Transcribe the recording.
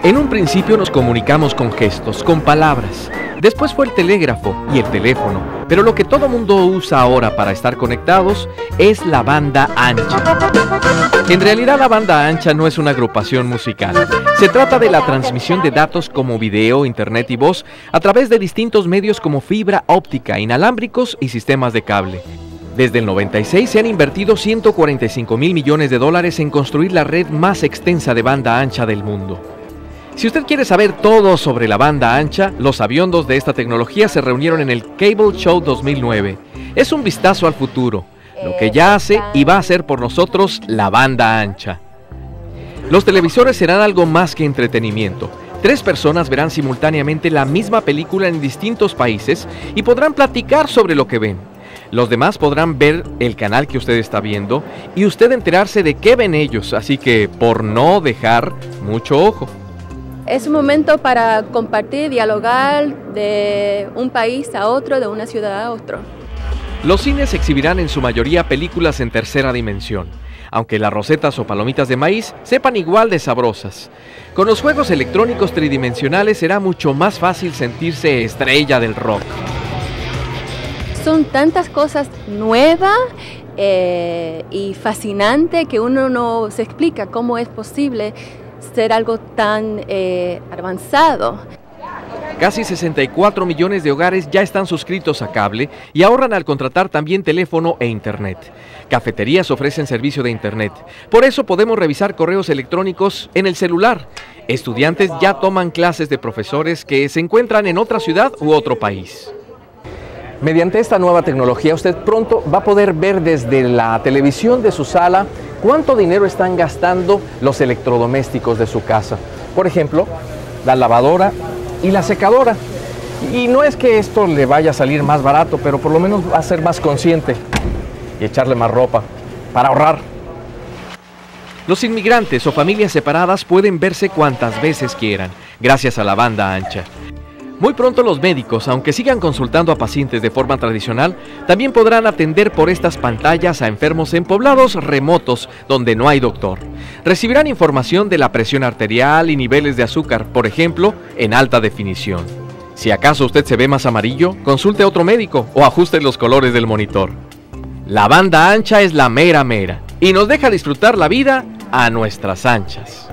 En un principio nos comunicamos con gestos, con palabras. Después fue el telégrafo y el teléfono. Pero lo que todo mundo usa ahora para estar conectados es la banda ancha. En realidad la banda ancha no es una agrupación musical. Se trata de la transmisión de datos como video, internet y voz a través de distintos medios como fibra óptica, inalámbricos y sistemas de cable. Desde el 96 se han invertido 145,000 millones de dólares en construir la red más extensa de banda ancha del mundo. Si usted quiere saber todo sobre la banda ancha, los sabiondos de esta tecnología se reunieron en el Cable Show 2009. Es un vistazo al futuro, lo que ya hace y va a hacer por nosotros la banda ancha. Los televisores serán algo más que entretenimiento. 3 personas verán simultáneamente la misma película en distintos países y podrán platicar sobre lo que ven. Los demás podrán ver el canal que usted está viendo y usted enterarse de qué ven ellos, así que por no dejar mucho ojo. Es un momento para compartir, dialogar de un país a otro, de una ciudad a otro. Los cines exhibirán en su mayoría películas en tercera dimensión, aunque las rosetas o palomitas de maíz sepan igual de sabrosas. Con los juegos electrónicos tridimensionales será mucho más fácil sentirse estrella del rock. Son tantas cosas nuevas y fascinantes que uno no se explica cómo es posible ser algo tan avanzado. Casi 64 millones de hogares ya están suscritos a cable y ahorran al contratar también teléfono e internet. Cafeterías ofrecen servicio de internet. Por eso podemos revisar correos electrónicos en el celular. Estudiantes ya toman clases de profesores que se encuentran en otra ciudad u otro país. Mediante esta nueva tecnología, usted pronto va a poder ver desde la televisión de su sala cuánto dinero están gastando los electrodomésticos de su casa. Por ejemplo, la lavadora y la secadora. Y no es que esto le vaya a salir más barato, pero por lo menos va a ser más consciente y echarle más ropa para ahorrar. Los inmigrantes o familias separadas pueden verse cuantas veces quieran, gracias a la banda ancha. Muy pronto los médicos, aunque sigan consultando a pacientes de forma tradicional, también podrán atender por estas pantallas a enfermos en poblados remotos donde no hay doctor. Recibirán información de la presión arterial y niveles de azúcar, por ejemplo, en alta definición. Si acaso usted se ve más amarillo, consulte a otro médico o ajuste los colores del monitor. La banda ancha es la mera mera y nos deja disfrutar la vida a nuestras anchas.